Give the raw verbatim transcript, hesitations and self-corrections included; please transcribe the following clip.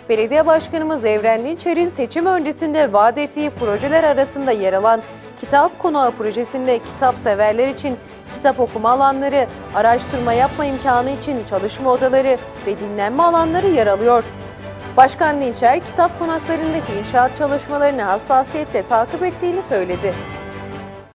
Belediye Başkanımız Evren Dinçer'in seçim öncesinde vaat ettiği projeler arasında yer alan Kitap Konağı projesinde kitap severler için kitap okuma alanları, araştırma yapma imkanı için çalışma odaları ve dinlenme alanları yer alıyor. Başkan Dinçer, kitap konaklarındaki inşaat çalışmalarını hassasiyetle takip ettiğini söyledi.